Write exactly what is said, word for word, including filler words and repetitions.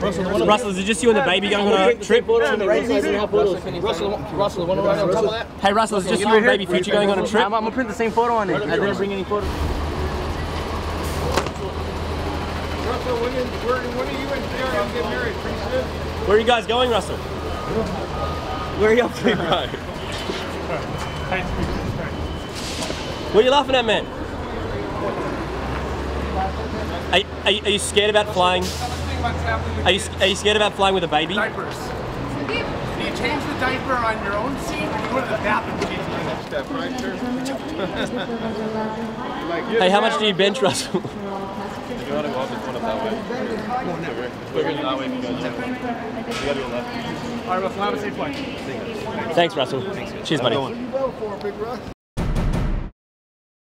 Russell, is it just you and the baby going on a trip? Russell, Russell, one right on top of that. Hey Russell, is it just you and baby Future going on a trip? I'm, I'm gonna print the same photo on it. I didn't bring any photos. Russell, when, is, where, when are you and Ciara going to get married? Pretty soon? Where are you guys going, Russell? Where are you up to, bro? What are you laughing at, man? Are, are, you, are you scared about flying? Are you, are you scared about flying with a baby? Diapers. Do you change the diaper on your own seat or you go to the bathroom and change the next step, right, sir? Like, hey, how much do you bench, Russell? You want to go up, it's one up that way. It's bigger than that way if you guys want. You gotta go left. All right, Russell, have a safe flight. Thanks, Russell. Cheers, buddy.